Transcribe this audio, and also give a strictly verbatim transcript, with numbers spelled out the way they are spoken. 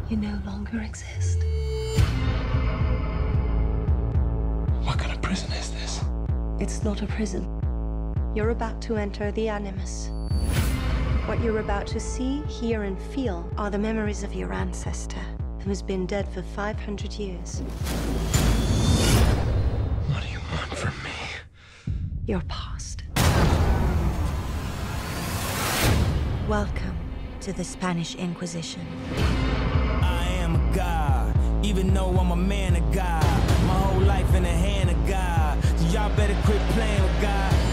You no longer exist. What kind of prison is this? It's not a prison. You're about to enter the Animus. What you're about to see, hear, and feel are the memories of your ancestor, who's been dead for five hundred years. What do you want from me? Your past. Welcome to the Spanish Inquisition. I am a god, even though I'm a man of God. My whole life in the hand of God. So y'all better quit playing with God.